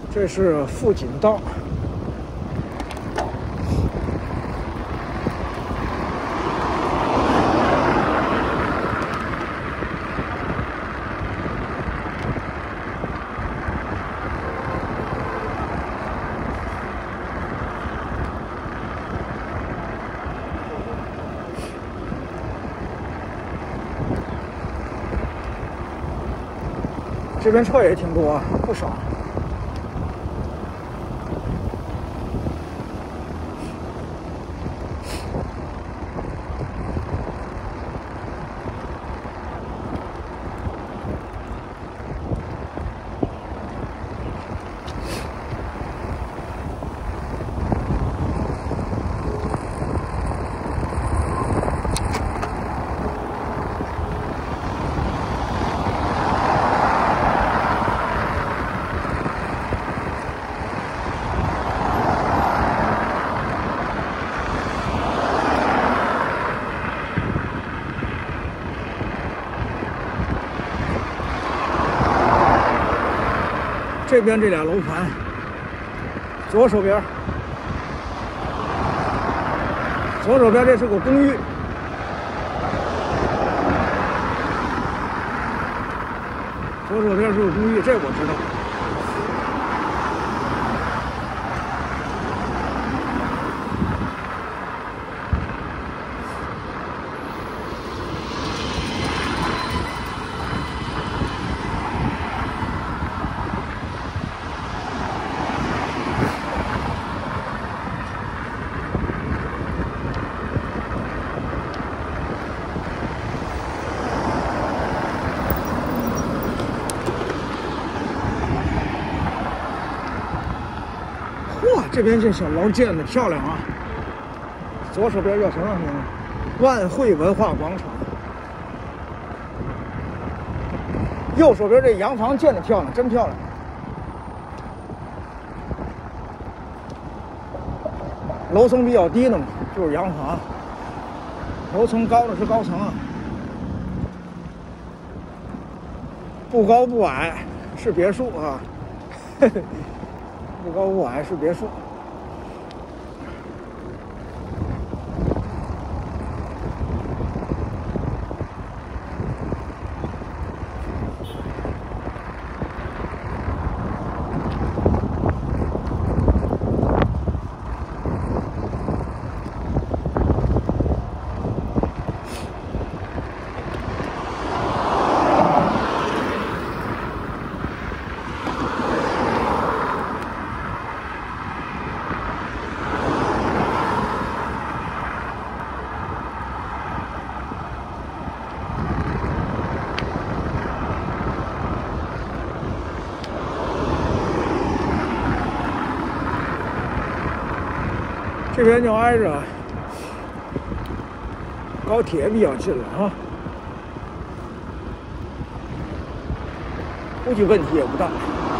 这是富锦道。这边车也挺多，不少。这边这俩楼盘，左手边这是个公寓，左手边是个公寓，这我知道。这边这小楼建的漂亮啊！左手边叫什么名字？万汇文化广场。右手边这洋房建的漂亮，真漂亮。楼层比较低的嘛，就是洋房；楼层高的是高层啊。不高不矮是别墅啊，不高不矮是别墅。这边就挨着高铁比较近了啊，估计问题也不大。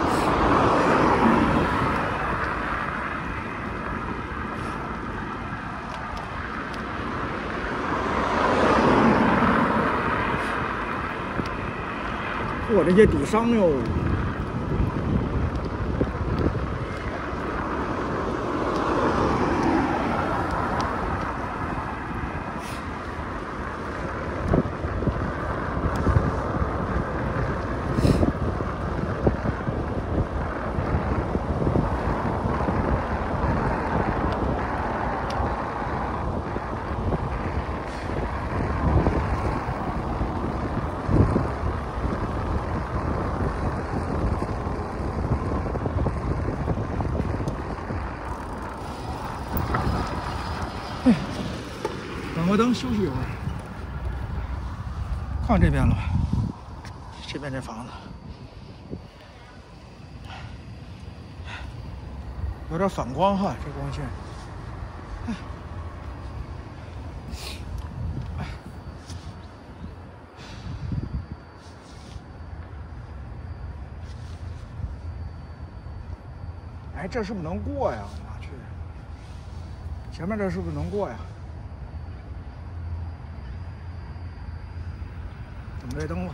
我这些底商哟。等个灯休息一会儿，看这边了吧？这边这房子有点反光哈，这光线。哎，这是不是能过呀？我妈去，前面这是不是能过呀？等这灯吧。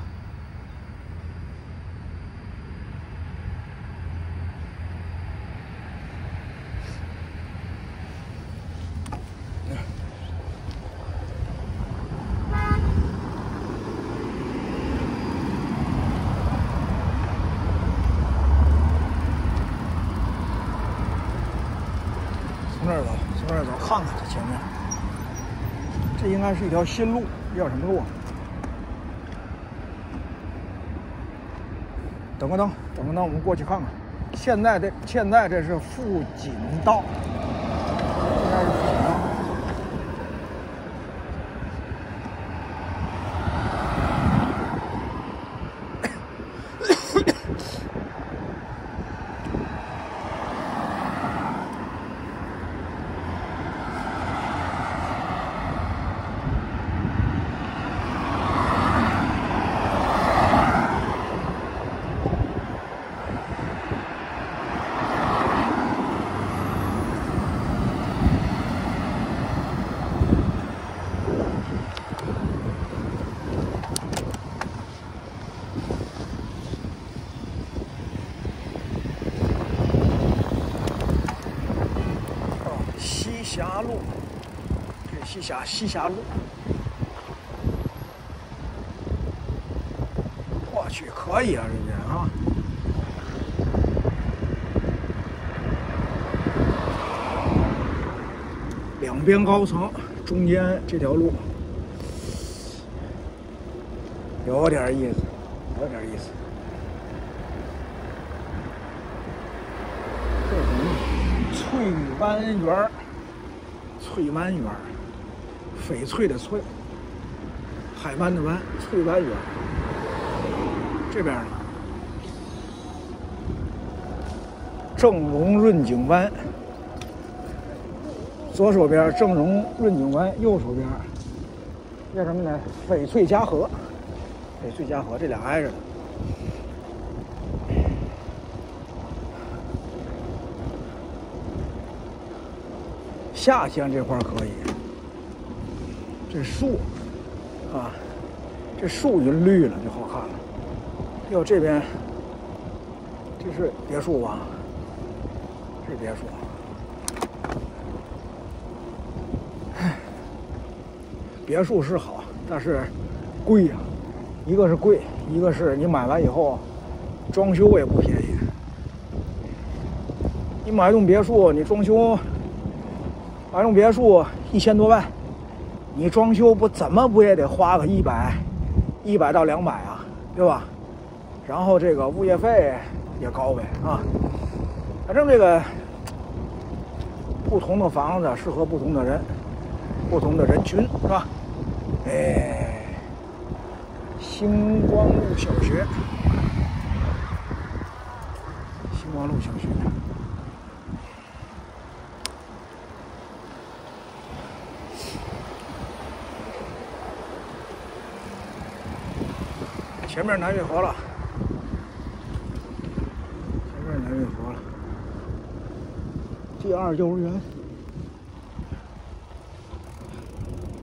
看看这前面，这应该是一条新路，叫什么路啊？等个灯，我们过去看看。现在这是富锦道，应该是富锦道。西峡路，这西峡路，我去，可以啊，这边啊，两边高层，中间这条路有点意思，有点意思。这是什么？翠湾园。翠湾园，翡翠的翠，海湾的湾，翠湾园。这边呢，正荣润景湾，左手边正荣润景湾，右手边叫什么呢？翡翠嘉禾，翡翠嘉禾，这俩挨着的。夏天这块可以，这树啊，这树云绿了就好看了。哟，这边这是别墅吧？这别墅。别墅是好，但是贵呀。一个是贵，一个是你买完以后装修也不便宜。你买一栋别墅，你装修。买栋别墅1000多万，你装修怎么也得花个100到200啊，对吧？然后这个物业费也高呗啊。反正这个不同的房子适合不同的人，不同的人群，是吧？哎，星光路小学，星光路小学。前面南运河了，前面南运河了。第2幼儿园。